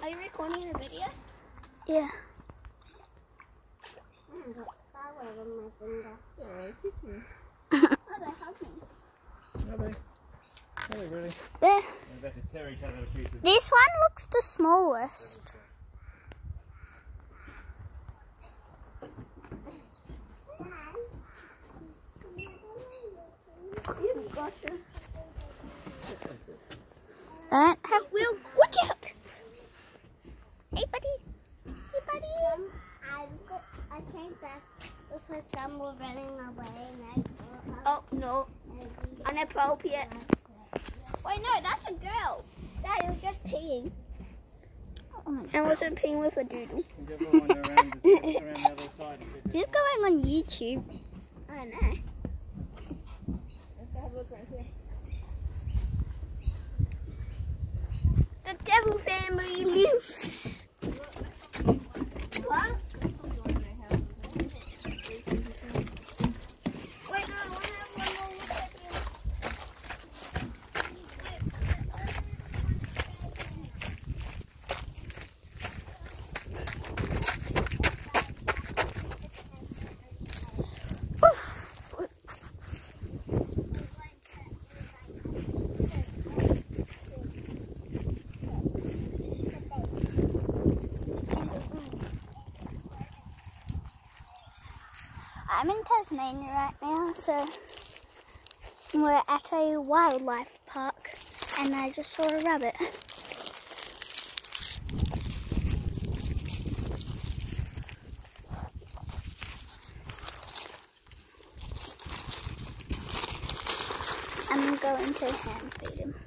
Are you recording a video? Yeah. I got flower on my finger. Oh, kissing. Oh, they're hugging. Are they? Are they really? There. They're about to tear each other to pieces. This one looks the smallest. You've got to. I don't have Will. Watch out! Hey, buddy. Hey, buddy. I came back because some were running away and Oh, no. Inappropriate. Wait, no, that's a girl. That was just peeing. I wasn't peeing with a doodle. Is everyone around the other side? This is going on YouTube. I know. Let's go have a look right here. The devil family lives. What? Wait, no, I want to have one more look at you. I'm in Tasmania right now, so we're at a wildlife park and I just saw a rabbit. I'm going to hand feed him.